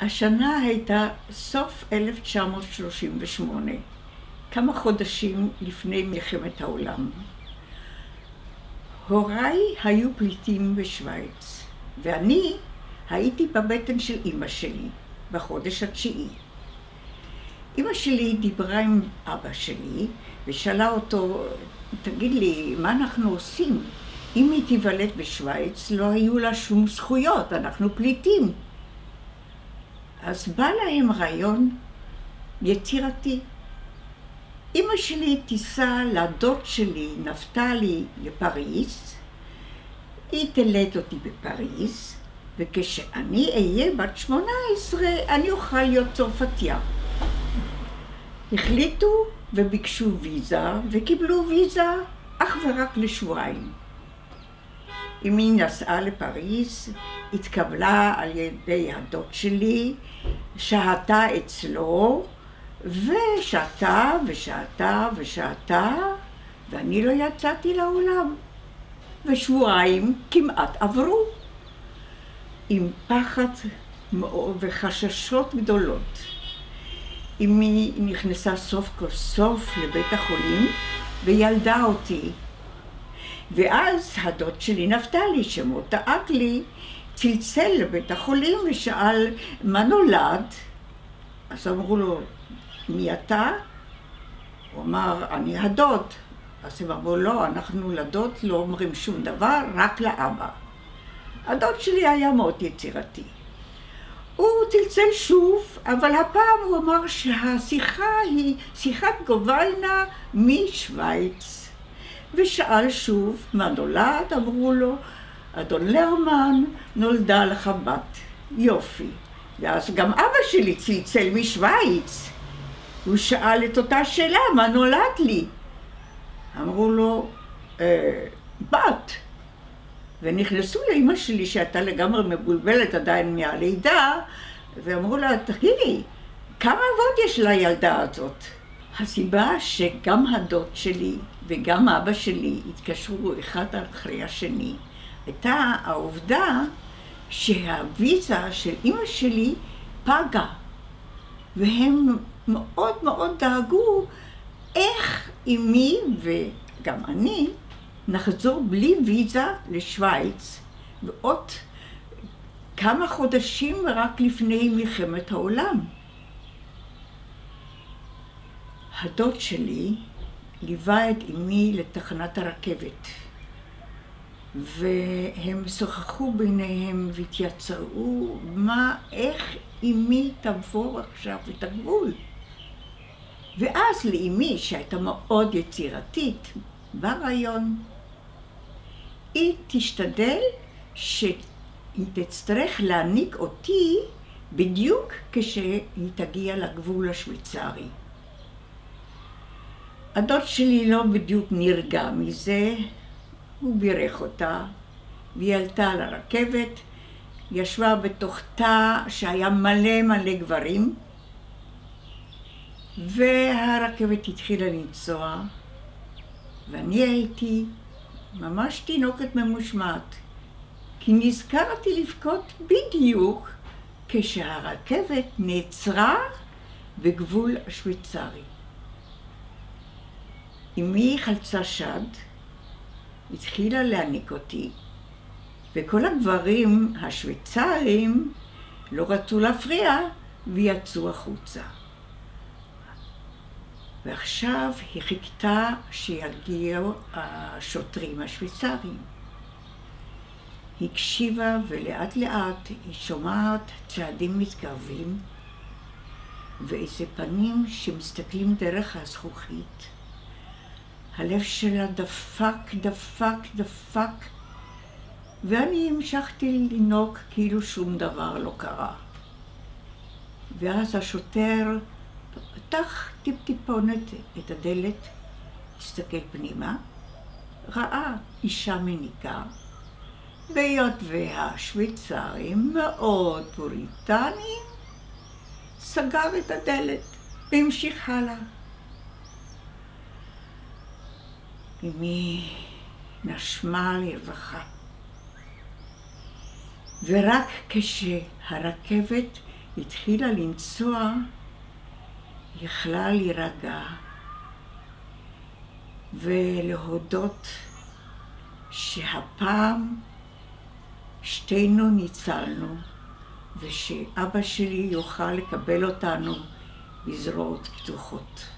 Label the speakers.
Speaker 1: השנה הייתה סוף 1938, כמה חודשים לפני מלחמת העולם. הוריי היו פליטים בשוויץ, ואני הייתי בבטן של אמא שלי בחודש התשיעי. אמא שלי דיברה עם אבא שלי ושאלה אותו, תגיד לי, מה אנחנו עושים? אם היא תיוולד בשוויץ, לא היו לה שום זכויות, אנחנו פליטים. אז בא להם רעיון יצירתי. אמא שלי טיסה לדוד שלי, נפתלי, לפריז. היא תלד אותי בפריז, וכשאני אהיה בת 18, אני אוכל להיות צרפתיה. החליטו וביקשו ויזה, וקיבלו ויזה אך ורק לשבועיים. אמי נסעה לפריז, התקבלה על ידי הדוד שלי, שהתה אצלו, ושהתה ושהתה ושהתה, ואני לא יצאתי לעולם. ושבועיים כמעט עברו, עם פחד וחששות גדולות. אמי נכנסה סוף כל סוף לבית החולים וילדה אותי. ואז הדוד שלי נפתלי, שמות דאג לי, צלצל לבית החולים ושאל מה נולד. אז אמרו לו, מי אתה? הוא אמר, אני הדוד. אז הם אמרו, לא, אנחנו לדוד לא אומרים שום דבר, רק לאבא. הדוד שלי היה מאוד יצירתי. הוא צלצל שוב, אבל הפעם הוא אמר שהשיחה היא שיחת גוביינה משוויץ. ושאל שוב, מה נולד? אמרו לו, אדון לרמן, נולדה לך בת. יופי. ואז גם אבא שלי צלצל משוויץ. הוא שאל את אותה שאלה, מה נולד לי? אמרו לו, בת. ונכנסו לאמא שלי שהייתה לגמרי מבולבלת עדיין מהלידה, ואמרו לה, תגידי, כמה אבות יש לילדה הזאת? הסיבה שגם הדוד שלי וגם אבא שלי התקשרו אחד אחרי השני, הייתה העובדה שהוויזה של אמא שלי פגה, והם מאוד מאוד דאגו איך אמי וגם אני נחזור בלי ויזה לשוויץ, ועוד כמה חודשים רק לפני מלחמת העולם. הדוד שלי ליווה את אמי לתחנת הרכבת, והם שוחחו ביניהם והתייצרו איך אמי תעבור עכשיו את הגבול. ואז לאמי, שהייתה מאוד יצירתית, בא רעיון. היא תשתדל שהיא תצטרך להעניק אותי בדיוק כשהיא תגיע לגבול השוויצרי. הדוד שלי לא בדיוק נרגע מזה, הוא בירך אותה, והיא עלתה על הרכבת, ישבה בתוך תא שהיה מלא מלא גברים, והרכבת התחילה לנסוע, ואני הייתי ממש תינוקת ממושמעת, כי נזכרתי לבכות בדיוק כשהרכבת נעצרה בגבול השוויצרי. אמי חלצה שד, התחילה להעניק אותי, וכל הגברים השוויצרים לא רצו להפריע ויצאו החוצה. ועכשיו היא חיכתה שיגיעו השוטרים השוויצרים. היא הקשיבה ולאט לאט היא שומעת צעדים מתקרבים ואיזה פנים שמסתכלים דרך הזכוכית. הלב שלה דפק, דפק, דפק, ואני המשכתי לנהוג כאילו שום דבר לא קרה. ואז השוטר פתח טיפ-טיפונת את הדלת, הסתכל פנימה, ראה אישה מניקה, והיות והשוויצרים מאוד פוריטנים, סגר את הדלת והמשיך הלאה. אמי נשמה לרווחה. ורק כשהרכבת התחילה לנסוע, יכלה להירגע ולהודות שהפעם שתינו ניצלנו, ושאבא שלי יוכל לקבל אותנו בזרועות פתוחות.